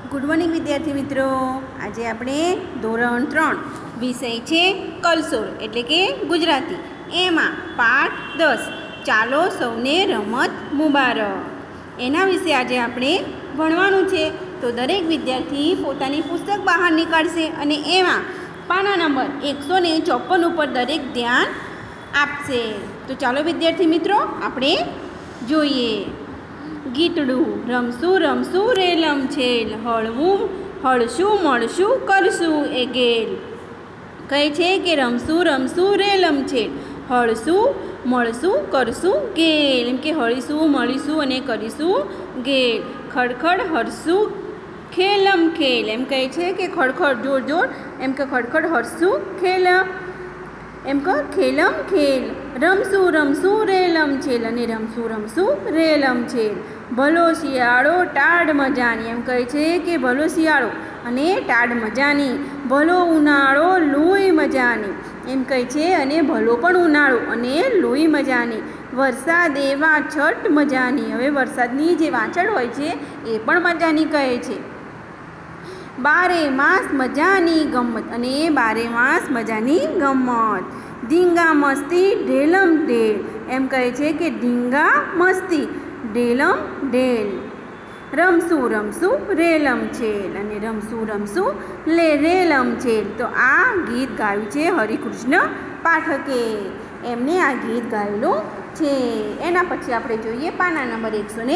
Good morning विद्यार्थी मित्रों। आज આપણે ધોરણ 3 વિષય છે કલસોલ એટલે કે ગુજરાતી, એમાં પાઠ 10 ચાલો સૌને રમત મુબારક એના વિશે આજે આપણે ભણવાનું છે। તો દરેક વિદ્યાર્થી પોતાની પુસ્તક બહાર નીકાળશે અને એમાં પાના નંબર 154 ઉપર દરેક ધ્યાન આપશે। તો ચાલો વિદ્યાર્થી મિત્રો આપણે જોઈએ। ગીતડું રમશું રમશું રેલમ છેલ, હળવું હળશું મળશું કરશું એ ગેલ। કહે છે કે રમશું રમશું રેલમ છેલ, હળશું મળશું કરશું ગેલ, એમ કે હળીશું મળીશું અને કરીશું ગેલ। ખડખડ હરશું ખેલમ ખેલ, એમ કહે છે કે ખડખડ જોર જોર, એમ કે ખડખડ હરશું ખેલ, એમ કહો ખેલમ ખેલ। રમશું રમશું રેલમ છેલ અને રમશું રમશું રેલમ છેલ। ભલો શિયાળો ટાઢ મજાની, એમ કહે છે કે ભલો શિયાળો અને ટાઢ મજાની। ભલો ઉનાળો લોહી મજાની, એમ કહે છે અને ભલો પણ ઉનાળો અને લોહી મજાની। વરસાદ એવા છઠ મજાની, હવે વરસાદની જે વાછળ હોય છે એ પણ મજાની કહે છે। બારે માસ મજાની ગમત અને બારે માસ મજાની ગમત। ધીંગા મસ્તી ઢેલમ ઢેલ, એમ કહે છે કે ધીંગા મસ્તી ઢેલમ ઢેલ। રમશું રમશું રેલમ છેલ અને રમશું રમશું રેલમ છેલ। તો આ ગીત ગાયું છે હરિકૃષ્ણ પાઠકે, એમને આ ગીત ગાયેલું છે। એના પછી આપણે જોઈએ પાના નંબર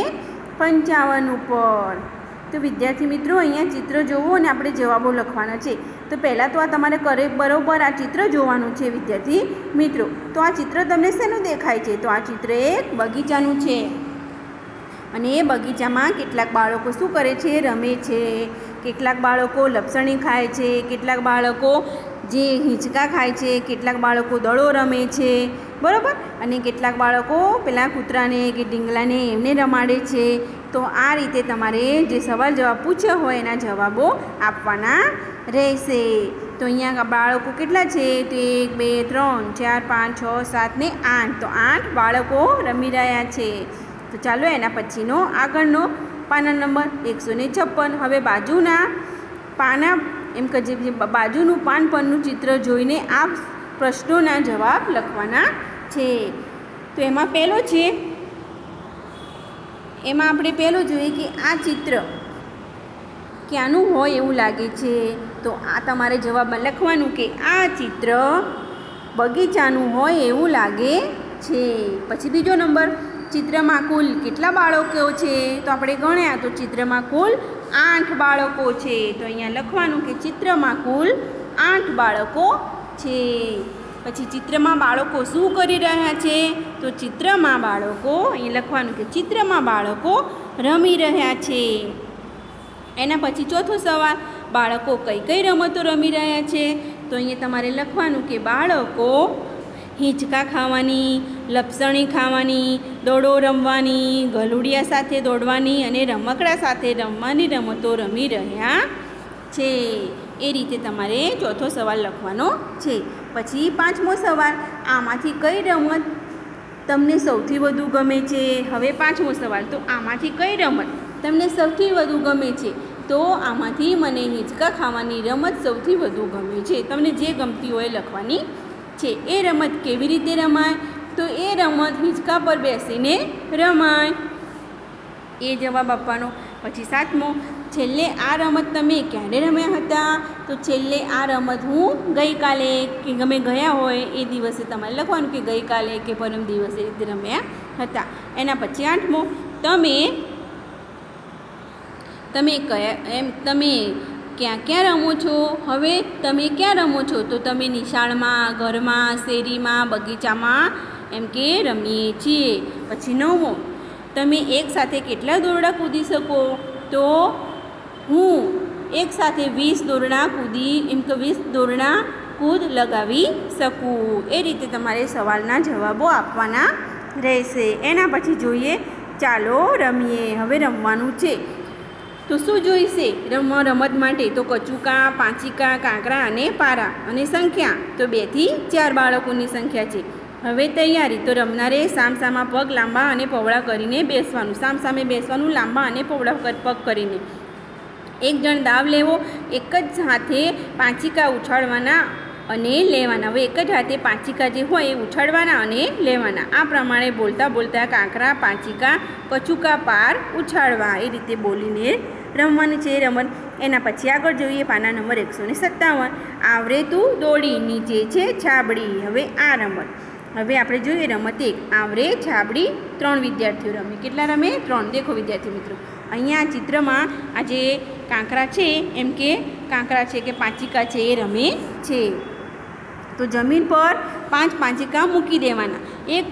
155 ઉપર। તો વિદ્યાર્થી મિત્રો અહીંયા ચિત્ર જોવો અને આપણે જવાબો લખવાના છે। તો પહેલાં તો આ તમારે બરોબર આ ચિત્ર જોવાનું છે વિદ્યાર્થી મિત્રો। તો આ ચિત્ર તમને શેનું દેખાય છે? તો આ ચિત્ર એક બગીચાનું છે અને એ બગીચામાં કેટલાક બાળકો શું કરે છે? રમે છે। કેટલાક બાળકો લપસણી ખાય છે, કેટલાક બાળકો જે હિંચકા ખાય છે, કેટલાક બાળકો દડો રમે છે, બરાબર, અને કેટલાક બાળકો પેલા કૂતરાને કે ઢીંગલાને એમને રમાડે છે। તો આ રીતે તમારે જે સવાલ જવાબ પૂછ્યા હોય એના જવાબો આપવાના રહેશે। તો અહીંયા બાળકો કેટલા છે? તો 1 2 3 4 5 6 7 ને 8, તો 8 બાળકો રમી રહ્યા છે। તો ચાલો એના પછીનો આગળનો પાના નંબર 156। હવે બાજુના પાના, એમ કે જે બાજુનું પાન પરનું ચિત્ર જોઈને આ પ્રશ્નોના જવાબ લખવાના છે। તો એમાં પહેલો છે, એમાં આપણે પહેલું જોઈએ કે આ ચિત્ર ક્યાંનું હોય એવું લાગે છે? તો આ તમારે જવાબમાં લખવાનું કે આ ચિત્ર બગીચાનું હોય એવું લાગે છે। પછી બીજો નંબર, ચિત્રમાં કુલ કેટલા બાળકો છે? તો આપણે ગણ્યા તો ચિત્રમાં કુલ 8 બાળકો છે। તો અહીંયા લખવાનું કે ચિત્રમાં કુલ 8 બાળકો છે। પછી ચિત્રમાં બાળકો શું કરી રહ્યા છે? તો ચિત્રમાં બાળકો, અહીં લખવાનું કે ચિત્રમાં બાળકો રમી રહ્યા છે। એના પછી ચોથો સવાલ, બાળકો કઈ કઈ રમતો રમી રહ્યા છે? તો અહીંયા તમારે લખવાનું કે બાળકો હિંચકા ખાવાની, લપસણી ખાવાની, દડો રમવાની, ગલુડિયા સાથે દોડવાની અને રમકડા સાથે રમવાની રમતો રમી રહ્યા છે। એ રીતે તમારે ચોથો સવાલ લખવાનો છે। પછી પાંચમો સવાલ, આમાંથી કઈ રમત તમને સૌથી વધુ ગમે છે? હવે પાંચમો સવાલ, તો આમાંથી કઈ રમત તમને સૌથી વધુ ગમે છે? તો આમાંથી મને હિંચકા ખાવાની રમત સૌથી વધુ ગમે છે। તમને જે ગમતી હોય લખવાની છે। એ રમત કેવી રીતે રમાય? તો એ રમત હિંચકા પર બેસીને રમાય, એ જવાબ આપવાનો। પછી સાતમો, છેલ્લે આ રમત તમે ક્યારે રમ્યા હતા? તો છેલ્લે આ રમત હું ગઈકાલે કે ગમે ગયા હોય એ દિવસે તમારે લખવાનું કે ગઈકાલે કે પરમ દિવસે રીતે રમ્યા હતા। એના પછી આઠમો, તમે ક્યાં ક્યાં રમો છો? હવે તમે ક્યાં રમો છો? તો તમે નિશાળમાં, ઘરમાં, શેરીમાં, બગીચામાં એમ કે રમીએ છીએ। પછી નવમો, તમે એકસાથે કેટલા દોરડા કૂદી શકો? તો હું એકસાથે 20 દોરડા કૂદી, એમ કે 20 દોરડા કૂદ લગાવી શકું। એ રીતે તમારે સવાલના જવાબો આપવાના રહેશે। એના પછી જોઈએ ચાલો રમીએ। હવે રમવાનું છે તો શું જોઈશે રમત માટે? તો કચુકા, પાંચિકા, કાંકરા અને પારા, અને સંખ્યા તો 2 થી 4 બાળકોની સંખ્યા છે। હવે તૈયારી, તો રમનારે સામસામા પગ લાંબા અને પહોળા કરીને બેસવાનું, સામસામે બેસવાનું લાંબા અને પહોળા પગ કરીને। એક જણ દાવ લેવો, એક જ હાથે પાંચિકા ઉછાળવાના અને લેવાના. હવે એક જ હાથે પાંચિકા જે હોય એ ઉછાળવાના અને લેવાના. આ પ્રમાણે બોલતા બોલતા કાંકરા, પાંચિકા, કચુકા પાર ઉછાળવા, એ રીતે બોલીને રમવાની છે રમત. એના પછી આગળ જોઈએ પાના નંબર 157. આવરે તું દોડી, નીચે છે છાબડી. હવે આ રમત. હવે આપણે જોઈએ રમત 1. આવરે છાબડી 3 વિદ્યાર્થીઓ રમે. કેટલા રમે? 3. દેખો વિદ્યાર્થી મિત્રો, અહીંયા ચિત્રમાં આ જે કાંકરા છે, એમ કે કાંકરા છે કે પાંચિકા છે એ રમે છે. તો જમીન પર 5 પાંચિકા મૂકી દેવાના. એક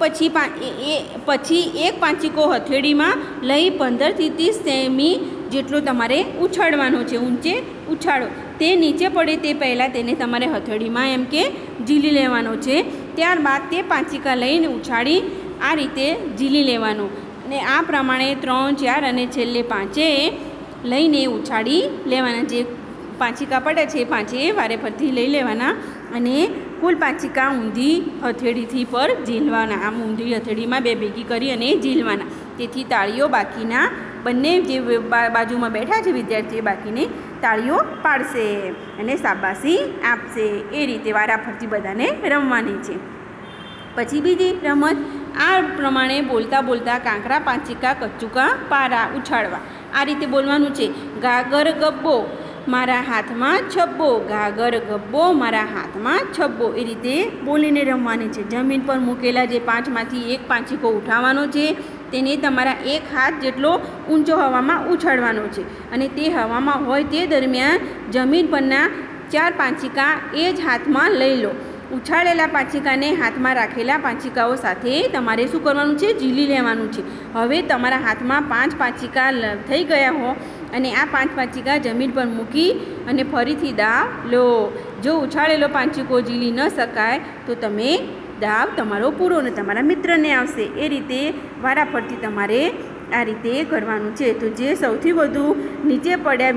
પછી એક પાંચિકો હથેળીમાં લઈ 15 થી 30 સેમી જેટલો તમારે ઉછાળવાનો છે. ઊંચે ઉછાળો, તે નીચે પડે તે પહેલાં તેને તમારે હથેળીમાં એમ કે ઝીલી લેવાનો છે. ત્યારબાદ તે પાંચિકા લઈને ઉછાળી આ રીતે ઝીલી લેવાનું. અને આ પ્રમાણે 3, 4 અને છેલ્લે 5 લઈને ઉછાળી લેવાના. જે પાંચિકા પડે છે 5 વારે ફરતી લઈ લેવાના અને કુલ પાંચિકા ઊંધી હથેળીથી પર ઝીલવાના. આમ ઊંધી હથેળીમાં 2 ભેગી કરી અને ઝીલવાના. તેથી તાળીઓ બાકીના બંને જે બાજુમાં બેઠા છે વિદ્યાર્થીઓ બાકીને તાળીઓ પાડશે અને શાબાશી આપશે. એ રીતે વારાફરતી બધાને રમવાની છે. પછી બીજી રમત. આ પ્રમાણે બોલતા બોલતા કાંકરા, પાંચિકા, કચુકા પારા ઉછાળવા. આ રીતે બોલવાનું છે. ગાગર ગબ્બો મારા હાથમાં છબ્બો, ગાગર ગબ્બો મારા હાથમાં છબ્બો. એ રીતે બોલીને રમવાની છે. જમીન પર મૂકેલા જે 5માંથી એક પાંચિકો ઉઠાવવાનો છે. તેને તમારા 1 હાથ જેટલો ઊંચો હવામાં ઉછાળવાનો છે અને તે હવામાં હોય તે દરમિયાન જમીન પરના 4 પાંચિકા એ જ હાથમાં લઈ લો. ઉછાળેલા પાંચિકાને હાથમાં રાખેલા પાંચિકાઓ સાથે તમારે શું કરવાનું છે? ઝીલી લેવાનું છે. હવે તમારા હાથમાં 5 પાંચિકા થઈ ગયા હો અને આ 5 પાંચિકા જમીન પર મૂકી અને ફરીથી દાવ લો. જો ઉછાળેલો પાંચિકો ઝીલી ન શકાય તો તમે દાવ તમારો પૂરો અને તમારા મિત્રને આવશે. એ રીતે વારાફરતી તમારે આ રીતે કરવાનું છે. તો જે સૌથી વધુ નીચે પડ્યા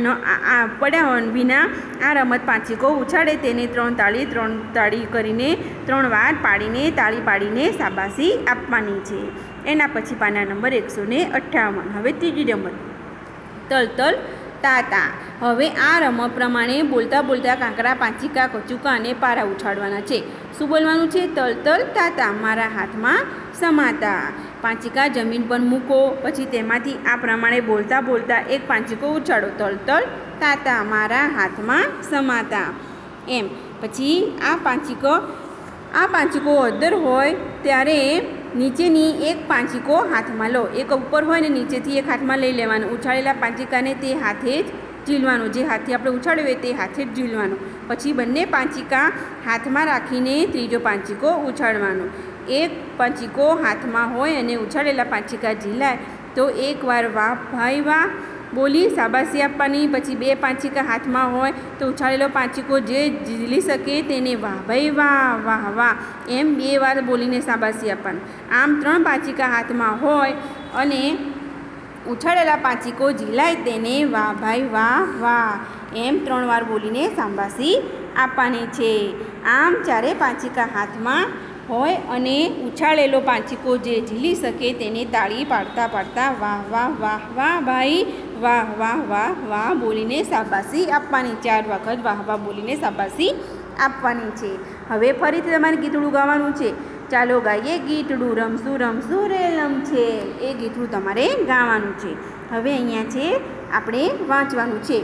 વિના આ રમત પાંચિકો ઉછાળે તેને 3 તાળી કરીને 3 વાર પાડીને તાળી પાડીને શાબાશી આપવાની છે. એના પછી પાના નંબર 158. હવે ત્રીજી રમત. તલ તાતા. હવે આ રમત પ્રમાણે બોલતા બોલતા કાંકરા, પાંચિકા, કચુકા અને પારા ઉછાળવાના છે. શું બોલવાનું છે? તલ તાતા મારા હાથમાં સમાતા. પાંચિકા જમીન પર મૂકો, પછી તેમાંથી આ પ્રમાણે બોલતા બોલતા એક પાંચિકો ઉછાળો. તલ તાતા મારા હાથમાં સમાતા. એમ પછી આ પાંચિકો અદ્ધર હોય ત્યારે નીચેની એક પાંચિકો હાથમાં લો. એક ઉપર હોય ને નીચેથી એક હાથમાં લઈ લેવાનો. ઉછાળેલા પાંચિકાને તે હાથે જ ઝીલવાનો. જે હાથથી આપણે ઉછાળ્યો હોય તે હાથે જ ઝીલવાનો. પછી બંને પાંચિકા હાથમાં રાખીને ત્રીજો પાંચિકો ઉછાળવાનો. એક પાંચિકો હાથમાં હોય અને ઉછાળેલા પાંચિકા ઝીલાય તો એકવાર વાહ ભાઈ વાહ બોલી શાબાશી આપવાની. પછી 2 પાંચિકા હાથમાં હોય તો ઉછાળેલો પાંચિકો જે ઝીલી શકે તેને વાહ ભાઈ વાહ, વાહ વાહ એમ 2 વાર બોલીને શાબાશી આપવાની. આમ 3 પાંચિકા હાથમાં હોય અને ઉછાળેલા પાંચિકો ઝીલાય તેને વાહ ભાઈ વાહ, વાહ એમ 3 વાર બોલીને શાબાશી આપવાની છે. આમ 4 પાંચિકા હાથમાં હોય અને ઉછાળેલો પાંચિકો જે ઝીલી શકે તેને તાળી પાડતા પાડતા વાહ વાહ વાહ વાહ ભાઈ, વાહ વાહ વાહ વાહ બોલીને શાબાશી આપવાની. 4 વખત વાહ વાહ બોલીને શાબાશી આપવાની છે. હવે ફરીથી તમારે ગીતડું ગાવાનું છે. ચાલો ગાઈએ ગીતડું, રમશું રમશું રે રમશે. એ ગીતડું તમારે ગાવાનું છે. હવે અહીંયા છે આપણે વાંચવાનું છે.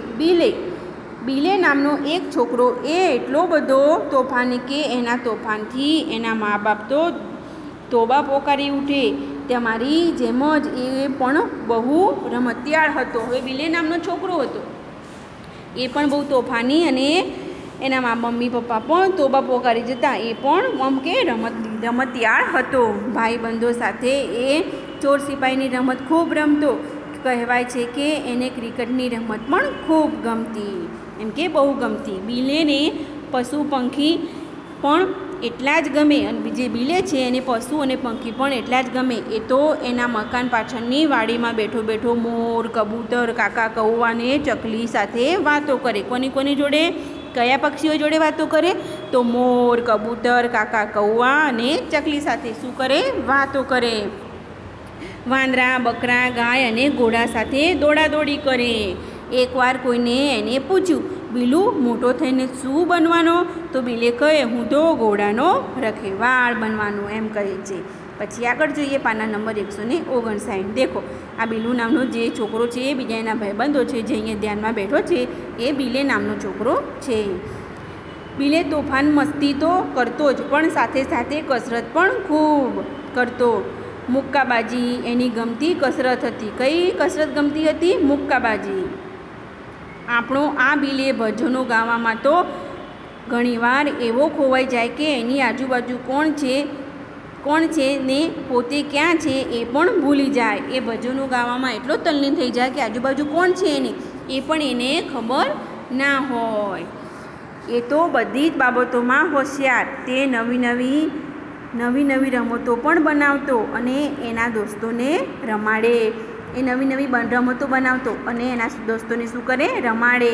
બીલે નામનો એક છોકરો એ એટલો બધો તોફાની કે એના તોફાનથી એના મા બાપ તો તોબા પોકારી ઉઠે. તમારી જેમ જ એ પણ બહુ રમતિયાળ હતો. હવે બીલે નામનો છોકરો હતો, એ પણ બહુ તોફાની અને એના મમ્મી પપ્પા પણ તોબા પોકારી જતા. એ પણ કે રમતિયાળ હતો. ભાઈબંધો સાથે એ ચોર સિપાહીની રમત ખૂબ રમતો. કહેવાય છે કે એને ક્રિકેટની રમત પણ ખૂબ ગમતી, એમ કે બહુ ગમતી. બીલેને પશુ પંખી પણ એટલા જ ગમે. અને જે બીલે છે એને પશુ અને પંખી પણ એટલા જ ગમે. એ તો એના મકાન પાછળની વાડીમાં બેઠો બેઠો મોર, કબૂતર, કાકા કૌવા અને ચકલી સાથે વાતો કરે. કોની જોડે? કયા પક્ષીઓ જોડે વાતો કરે? તો મોર, કબૂતર, કાકા કૌવા અને ચકલી સાથે શું કરે? વાતો કરે. વાંદરા, બકરા, ગાય અને ઘોડા સાથે દોડાદોડી કરે. એકવાર કોઈને એને પૂછ્યું, બિલ્લુ મોટો થઈને શું બનવાનો? તો બિલે કહે, હું તો ઘોડાનો રખેવાળ બનવાનો, એમ કહે છે. પછી આગળ જોઈએ પાના નંબર 159. દેખો આ બિલ્લુ નામનો જે છોકરો છે એ બીજા એના ભાઈબંધો છે જે અહીંયા ધ્યાનમાં બેઠો છે એ બિલે નામનો છોકરો છે. બિલે તોફાન મસ્તી તો કરતો જ પણ સાથે સાથે કસરત પણ ખૂબ કરતો. મુક્કાબાજી એની ગમતી કસરત હતી. કઈ કસરત ગમતી હતી? મુક્કાબાજી. આપણો આ બિલે ભજનો ગાવામાં તો ઘણીવાર એવો ખોવાઈ જાય કે એની આજુબાજુ કોણ છે ને પોતે ક્યાં છે એ પણ ભૂલી જાય. એ ભજનો ગાવામાં એટલો તલ્લીન થઈ જાય કે આજુબાજુ કોણ છે એને એ પણ એને ખબર ના હોય. એ તો બધી જ બાબતોમાં હોશિયાર. તે નવી નવી રમતો પણ બનાવતો અને એના દોસ્તોને રમાડે. એ નવી રમતો બનાવતો અને એના દોસ્તોને શું કરે? રમાડે.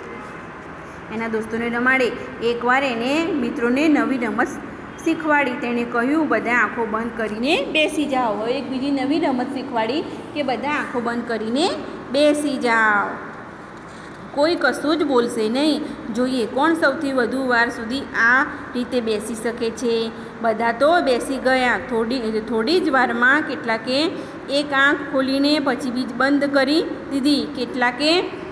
એના દોસ્તોને રમાડે. એકવાર એને મિત્રોને નવી રમત શીખવાડી. તેણે કહ્યું, બધા આંખો બંધ કરીને બેસી જાઓ. હવે એક બીજી નવી રમત શીખવાડી કે બધા આંખો બંધ કરીને બેસી જાઓ. કોઈ કશું જ બોલશે નહીં. જોઈએ કોણ સૌથી વધુ વાર સુધી આ રીતે બેસી શકે છે. બધા તો બેસી ગયા. થોડી જ વારમાં કેટલાકે એક આંખ ખોલીને પછી બીજ બંધ કરી દીધી. કેટલાકે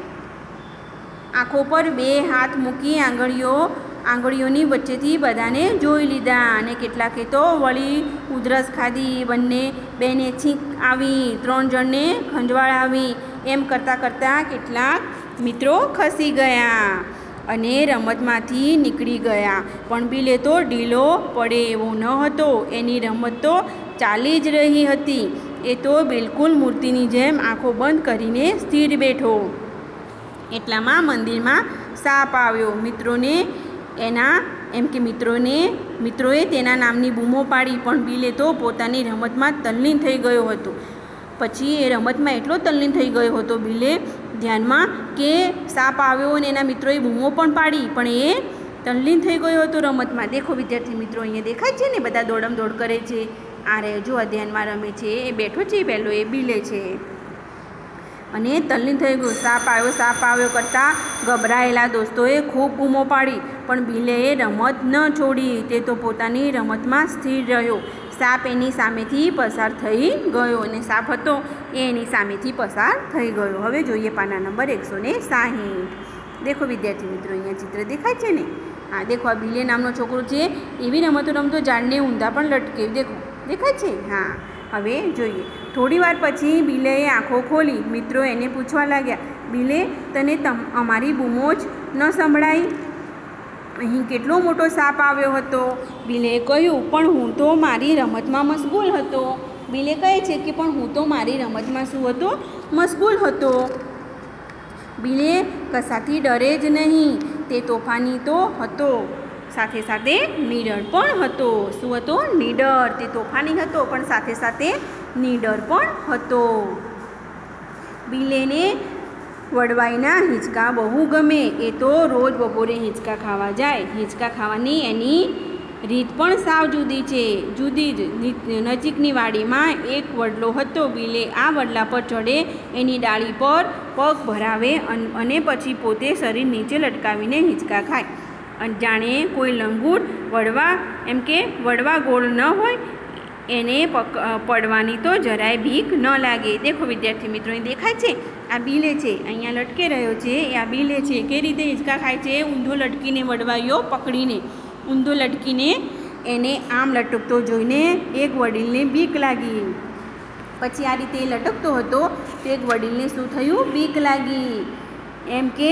આંખો પર 2 હાથ મૂકી આંગળીઓની વચ્ચેથી બધાને જોઈ લીધા અને કેટલાકે તો વળી ઉધરસ ખાધી. બેને છીંક આવી, 3 જણને ખંજવાળ આવી. એમ કરતાં કેટલાક મિત્રો ખસી ગયા અને રમતમાંથી નીકળી ગયા. પણ બિલે તો ઢીલો પડે એવો ન હતો. એની રમત તો ચાલી જ રહી હતી. એ તો બિલકુલ મૂર્તિની જેમ આંખો બંધ કરીને સ્થિર બેઠો. એટલામાં મંદિરમાં સાપ આવ્યો. મિત્રોએ તેના નામની બૂમો પાડી. પણ બિલે તો પોતાની રમતમાં તલ્લીન થઈ ગયો હતો. પછી એ રમતમાં એટલો તલ્લીન થઈ ગયો હતો બિલે ધ્યાનમાં કે સાપ આવ્યો અને એના મિત્રોએ બૂમો પણ પાડી, પણ એ તલ્લીન થઈ ગયો હતો રમતમાં. દેખો વિદ્યાર્થી મિત્રો, અહીંયા દેખાય છે ને બધા દોડમ દોડ કરે છે. આ રહે જો આ ધ્યાનમાં રમે છે. એ બેઠો છે પહેલો એ બિલે છે અને તલ્લીન થઈ ગયો. સાપ આવ્યો કરતાં ગભરાયેલા દોસ્તોએ ખૂબ બૂમો પાડી, પણ બિલેએ રમત ન છોડી. તે તો પોતાની રમતમાં સ્થિર રહ્યો. સાપ એની સામેથી પસાર થઈ ગયો અને સાપ હતો એ એની સામેથી પસાર થઈ ગયો. હવે જોઈએ પાના નંબર 160. દેખો વિદ્યાર્થી મિત્રો, અહીંયા ચિત્ર દેખાય છે ને? હા દેખો, આ બિલે નામનો છોકરો છે એવી રમતો રમતો ઝાડને ઊંધા પણ લટકે. દેખો દેખાય છે? હા. હવે જોઈએ. થોડી વાર પછી બિલેએ આંખો ખોલી. મિત્રો એને પૂછવા લાગ્યા, બિલે, તને અમારી બૂમો જ ન સંભળાઈ? અહીં કેટલો મોટો સાપ આવ્યો હતો. બિલેએ કહ્યું, પણ હું તો મારી રમતમાં મશગુલ હતો. બિલે કહે છે કે પણ હું તો મારી રમતમાં શું હતો? મશગુલ હતો. બિલે કશાથી ડરે જ નહીં. તે તોફાની તો હતો, સાથે સાથે નીડર પણ હતો. શું હતો? નીડર. તે તોફાની હતો પણ સાથે સાથે નીડર પણ હતો. બિલેને વડવાઈના હિંચકા બહુ ગમે. એ તો રોજ બપોરે હિંચકા ખાવા જાય. હિંચકા ખાવાની એની રીત પણ સાવ જુદી છે. જુદી જ. નજીકની વાડીમાં એક વડલો હતો. બિલે આ વડલા પર ચડે, એની ડાળી પર પગ ભરાવે અને પછી પોતે શરીર નીચે લટકાવીને હિંચકા ખાય. જાણે કોઈ લંગૂર વડવા ગોળ ન હોય એને પડવાની તો જરાય બીક ન લાગે. દેખો વિદ્યાર્થી મિત્રો, અહીં દેખાય છે આ બિલે છે, અહીંયા લટકે રહ્યો છે એ આ બિલે છે. કઈ રીતે હિંચકા ખાય છે? ઊંધો લટકીને વડવાઈઓ પકડીને ઊંધો લટકીને એને આમ લટકતો જોઈને એક વડીલને બીક લાગી. પછી આ રીતે લટકતો હતો તો એક વડીલને શું થયું? બીક લાગી. એમ કે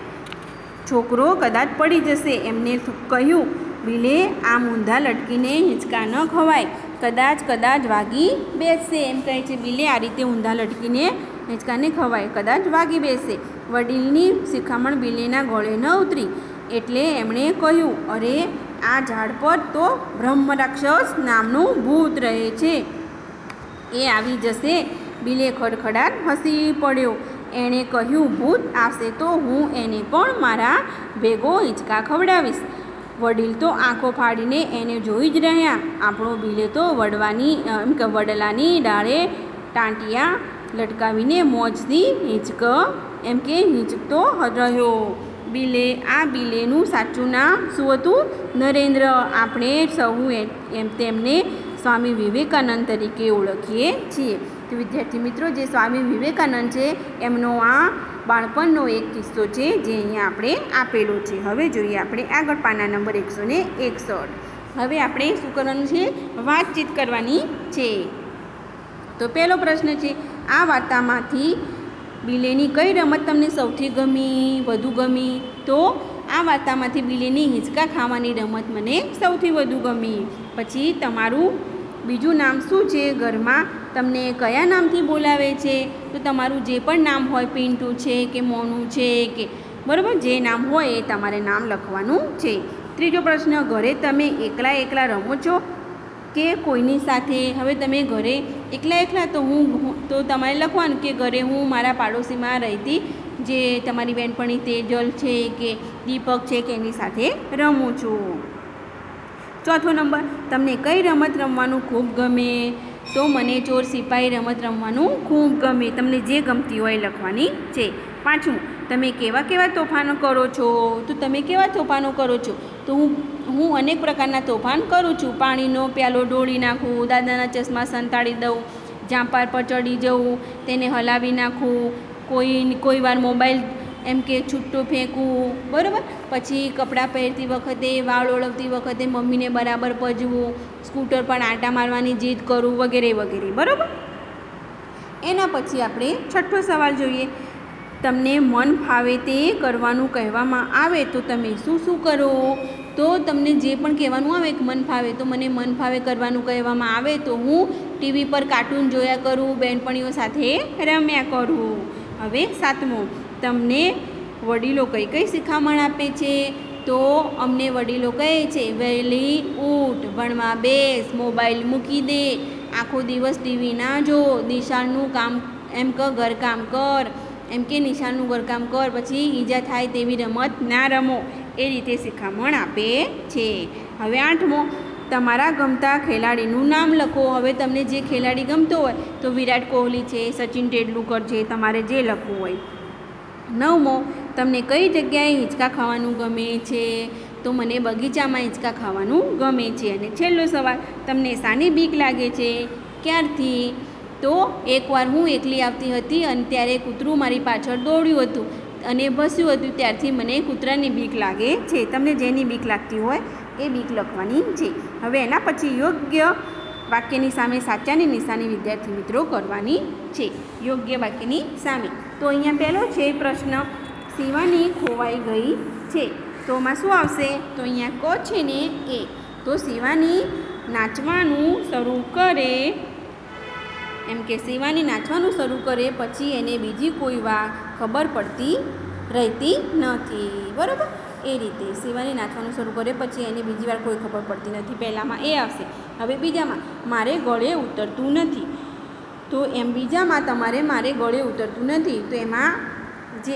છોકરો કદાચ પડી જશે. એમને કહ્યું, બિલે આમ ઊંધા લટકીને હિંચકા ન ખવાય, કદાચ વાગી બેસશે. એમ કહે છે બિલે આ રીતે ઊંધા લટકીને હિંચકાને ખવાય, કદાચ વાગી બેસશે. વડીલની શિખામણ બિલેના ગળે ન ઉતરી એટલે એમણે કહ્યું, અરે આ ઝાડ પર તો બ્રહ્મરાક્ષસ નામનું ભૂત રહે છે, એ આવી જશે. બિલે ખડખડાટ હસી પડ્યો. એણે કહ્યું, ભૂત આવશે તો હું એને પણ મારા ભેગો હિંચકા ખવડાવીશ. વડીલ તો આંખો ફાડીને એને જોઈ જ રહ્યા. આપણો બિલે તો વડલાની ડાળે ટાંટિયા લટકાવીને મોજથી હિંચકો એમ કે હિંચકતો રહ્યો. બિલેનું સાચું નામ શું હતું? નરેન્દ્ર. આપણે સહુ તેમને સ્વામી વિવેકાનંદ તરીકે ઓળખીએ છીએ. તો વિદ્યાર્થી મિત્રો, જે સ્વામી વિવેકાનંદ છે એમનો આ બાળપણનો એક કિસ્સો છે જે અહીંયા આપણે આપેલો છે. હવે જોઈએ આપણે આગળ પાના નંબર 161. હવે આપણે શું કરવાનું છે? વાતચીત કરવાની છે. તો પહેલો પ્રશ્ન છે, આ વાર્તામાંથી બિલેની કઈ રમત તમને સૌથી વધુ ગમી? તો આ વાર્તામાંથી બિલેની હિંચકા ખાવાની રમત મને સૌથી વધુ ગમી. પછી તમારું બીજું નામ શું છે? ઘરમાં તમને કયા નામથી બોલાવે છે? તો તમારું જે પણ નામ હોય, પિન્ટુ છે કે મોનું છે કે બરાબર, જે નામ હોય એ તમારે નામ લખવાનું છે. ત્રીજો પ્રશ્ન, ઘરે તમે એકલા રમો છો કે કોઈની સાથે? હવે તમે ઘરે એકલા તો તમારે લખવાનું કે ઘરે હું મારા પાડોશીમાં રહેતી જે તમારી બહેનપણી તેજલ છે કે દીપક છે કે એની સાથે રમું છું. ચોથો નંબર, તમને કઈ રમત રમવાનું ખૂબ ગમે? તો મને ચોર સિપાઈ રમત રમવાનું ખૂબ ગમે. તમને જે ગમતી હોય લખવાની છે. પાંચમું, તમે કેવા તોફાનો કરો છો? તો તમે કેવા તોફાનો કરો છો? તો હું અનેક પ્રકારના તોફાન કરું છું. પાણીનો પ્યાલો ઢોળી નાખું, દાદાના ચશ્મા સંતાડી દઉં, ઝાંપાર પર ચડી જવું, તેને હલાવી નાખું, કોઈ વાર મોબાઈલ એમ કે છૂટો ફેંકવું, બરાબર. પછી કપડાં પહેરતી વખતે, વાળ ઓળવતી વખતે મમ્મીને બરાબર પજવું, સ્કૂટર પર આંટા મારવાની જીદ કરું, વગેરે વગેરે, બરાબર. એના પછી આપણે છઠ્ઠો સવાલ જોઈએ. તમને મન ફાવે તે કરવાનું કહેવામાં આવે તો તમે શું કરો? તો તમને જે પણ કહેવાનું આવે કે મન ફાવે, તો મને મન ફાવે કરવાનું કહેવામાં આવે તો હું ટીવી પર કાર્ટૂન જોયા કરું, બહેનપણીઓ સાથે રમ્યા કરું. હવે સાતમો, તમને વડીલો કઈ શિખામણ આપે છે? તો અમને વડીલો કહે છે, વહેલી ઊઠ, ભણવા બેસ, મોબાઈલ મૂકી દે, આખો દિવસ ટીવી ના જો, નિશાળનું કામ એમ ઘરકામ કર, એમ કે નિશાળનું ઘરકામ કર, પછી ઈજા થાય તેવી રમત ના રમો, એ રીતે શિખામણ આપે છે. હવે આઠમો, તમારા ગમતા ખેલાડીનું નામ લખો. હવે તમને જે ખેલાડી ગમતો હોય તો વિરાટ કોહલી છે, સચિન તેંડુલકર છે, તમારે જે લખવું હોય. નવમો, તમને કઈ જગ્યાએ હિંચકા ખાવાનું ગમે છે? તો મને બગીચામાં હિંચકા ખાવાનું ગમે છે. અને છેલ્લો સવાલ, તમને શાની બીક લાગે છે? ક્યારથી? તો એકવાર હું એકલી આવતી હતી અને ત્યારે કૂતરું મારી પાછળ દોડ્યું હતું અને ભસ્યું હતું, ત્યારથી મને કૂતરાની બીક લાગે છે. તમને જેની બીક લાગતી હોય એ બીક લખવાની છે. હવે એના પછી યોગ્ય વાક્યની સામે સાચાની નિશાની વિદ્યાર્થી મિત્રો કરવાની છે. યોગ્ય વાક્યની સામે તો અહીંયા પહેલો છે પ્રશ્ન, શિવાની ખોવાઈ ગઈ છે. તો એમાં શું આવશે? તો અહીંયા ક છે ને એ. તો શિવાની નાચવાનું શરૂ કરે, એમ કે શિવાની નાચવાનું શરૂ કરે પછી એને બીજી કોઈ વાર ખબર પડતી રહેતી નથી, બરાબર. એ રીતે શિવાની નાચવાનું શરૂ કરે પછી એને બીજી વાર કોઈ ખબર પડતી નથી. પહેલાંમાં એ આવશે. હવે બીજામાં, મારે ગળે ઉતરતું નથી. તો એમ બીજામાં તમારે મારે ગળે ઉતરતું નથી, તો એમાં જે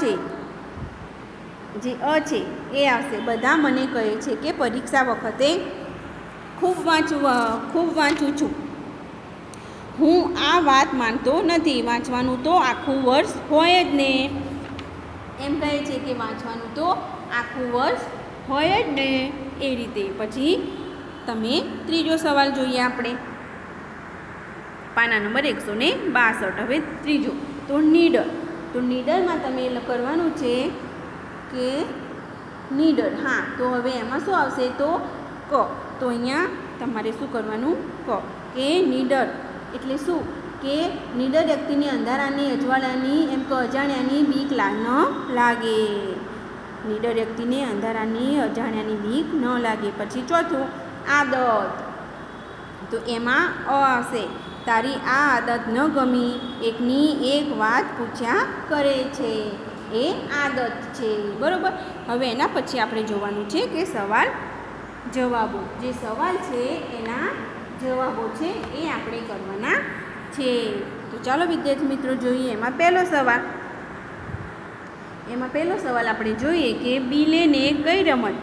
છે એ આવશે. બધા મને કહે છે કે પરીક્ષા વખતે ખૂબ વાંચું છું. હું આ વાત માનતો નથી. વાંચવાનું તો આખું વર્ષ હોય જ ને. એમ કહે છે કે વાંચવાનું તો આખું વર્ષ હોય જ ને, એ રીતે. પછી તમે ત્રીજો સવાલ જોઈએ આપણે, પાના નંબર 162. હવે ત્રીજો, તો નીડર. તો નીડરમાં તમે કરવાનું છે કે નીડર. હા, તો હવે એમાં શું આવશે? તો ક. તો અહીંયા તમારે શું કરવાનું? ક, કે નીડર એટલે શું? કે નીડર વ્યક્તિને અંધારાની, અજવાળાની, એમ કે અજાણ્યાની બીક ન લાગે. નીડર વ્યક્તિને અંધારાની, અજાણ્યાની બીક ન લાગે. પછી ચોથું, આદત. તો એમાં અ આવશે. તારી આ આદત ન ગમી, એકની એક વાત પૂછ્યા કરે છે, એ આદત છે, બરાબર. હવે એના પછી આપણે જોવાનું છે કે સવાલ જવાબો. જે સવાલ છે એના જવાબો છે એ આપણે કરવાના છે. તો ચાલો વિદ્યાર્થી મિત્રો જોઈએ. એમાં પહેલો સવાલ આપણે જોઈએ કે બિલેને કઈ રમત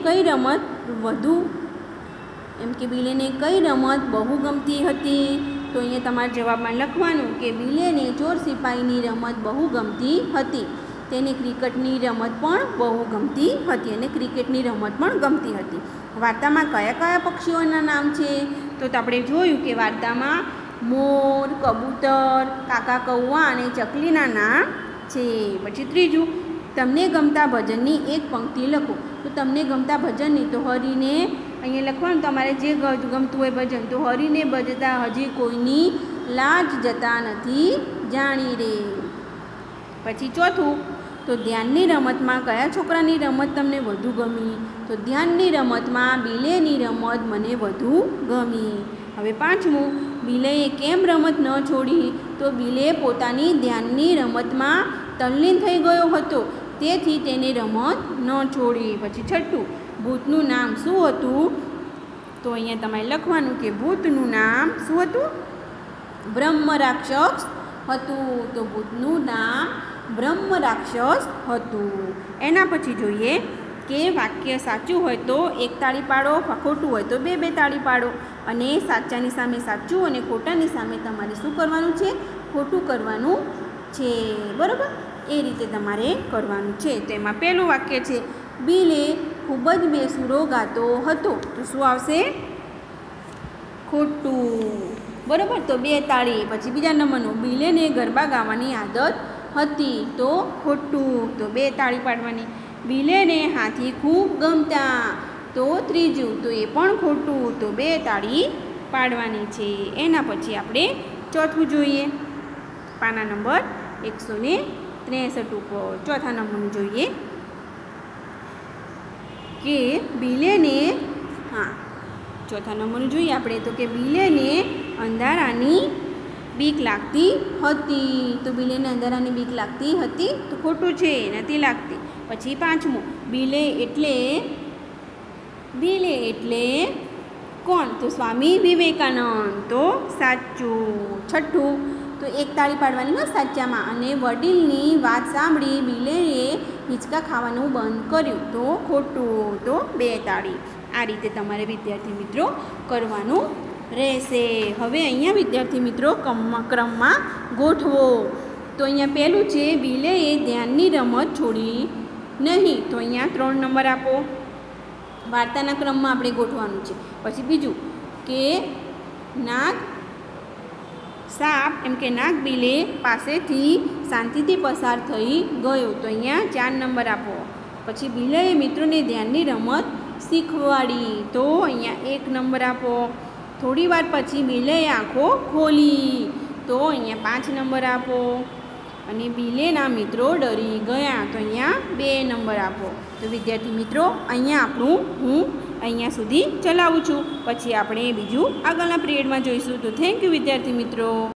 વધુ, એમ કે બિલેને કઈ રમત બહુ ગમતી હતી? તો અહીંયા તમારે જવાબમાં લખવાનું કે બિલેને ચોર સિપાહીની રમત બહુ ગમતી હતી. તેને ક્રિકેટની રમત પણ બહુ ગમતી હતી અને ક્રિકેટની રમત પણ ગમતી હતી. વાર્તામાં કયા કયા પક્ષીઓના નામ છે? તો આપણે જોયું કે વાર્તામાં મોર, કબૂતર, કાકા કૌવા અને ચકલીના નામ છે. પછી ત્રીજું, તમને ગમતા ભજનની એક પંક્તિ લખો. તો તમને ગમતા ભજનની તો હરીને અહીંયા લખવાનું, તમારે જે ગમતું હોય ભજન. તો હરીને ભજતા હજી કોઈની લાજ જતા નથી જાણી રે. પછી ચોથું, તો ધ્યાનની રમતમાં કયા છોકરાની રમત તમને વધુ ગમી? તો ધ્યાનની રમતમાં બિલેની રમત મને વધુ ગમી. હવે પાંચમું, બિલેએ કેમ રમત ન છોડી? તો બિલે પોતાની ધ્યાનની રમતમાં તલ્લીન થઈ ગયો હતો, તેથી તેને રમત ન છોડી. પછી છઠ્ઠું, ભૂતનું નામ શું હતું? તો અહીંયા તમારે લખવાનું કે ભૂતનું નામ શું હતું? બ્રહ્મ રાક્ષસ હતું. તો ભૂતનું નામ બ્રહ્મ રાક્ષસ હતું. એના પછી જોઈએ કે વાક્ય સાચું હોય તો એક તાળી પાડો, ખોટું હોય તો બે તાળી પાડો. અને સાચાની સામે સાચું અને ખોટાની સામે તમારે શું કરવાનું છે? ખોટું કરવાનું છે. બરાબર? એ રીતે તમારે કરવાનું છે. તો એમાં પહેલું વાક્ય છે, બિલે ખૂબ જ બેસુરો ગાતો હતો. તો શું આવશે? ખોટું. બરાબર? તો બે તાળી. પછી બીજા નંબરનું, બિલેને ગરબા ગાવાની આદત હતી. તો ખોટું. તો બે તાળી પાડવાની. બિલેને હાથી ખૂબ ગમતા. તો ત્રીજું, તો એ પણ ખોટું. તો બે તાળી પાડવાની છે. એના પછી આપણે ચોથું જોઈએ, પાના નંબર 163 ઉપર ચોથા નંબરનું જોઈએ કે બિલેને ચોથા નંબરનું જોઈએ આપણે તો કે બિલેને અંધારાની બીક લાગતી હતી. તો બિલેને અંધારાની બીક લાગતી હતી. તો ખોટું છે, નથી લાગતી. પછી પાંચમું, બિલે એટલે કોણ? તો સ્વામી વિવેકાનંદ. તો સાચું. છઠ્ઠું, તો એક તાળી પાડવાની ને સાચામાં. અને વડીલની વાત સાંભળી બિલેએ હિંચકા ખાવાનું બંધ કર્યું. તો ખોટું. તો બે તાળી. આ રીતે તમારે વિદ્યાર્થી મિત્રો કરવાનું રહેશે. હવે અહીંયા વિદ્યાર્થી મિત્રો ક્રમમાં ગોઠવો. તો અહીંયા પહેલું છે, બિલેએ ધ્યાનની રમત છોડી નહીં. તો અહીંયા 3 નંબર આપો. વાર્તાના ક્રમમાં આપણે ગોઠવાનું છે. પછી બીજું કે સાપ નાગ બિલે પાસેથી શાંતિથી પસાર થઈ ગયો. તો અહીંયા 4 નંબર આપો. પછી બિલેએ મિત્રોને ધ્યાનની રમત શીખવાડી. તો અહીંયા 1 નંબર આપો. થોડી વાર પછી બિલેએ આંખો ખોલી. તો અહીંયા 5 નંબર આપો. અને બિલેના મિત્રો ડરી ગયા. તો અહીંયા 2 નંબર આપો. તો વિદ્યાર્થી મિત્રો અહીંયા હું અહીંયા સુધી ચલાવું છું. પછી આપણે બીજું આગળના પિરિયડમાં જોઈશું. તો થેન્ક યુ વિદ્યાર્થી મિત્રો.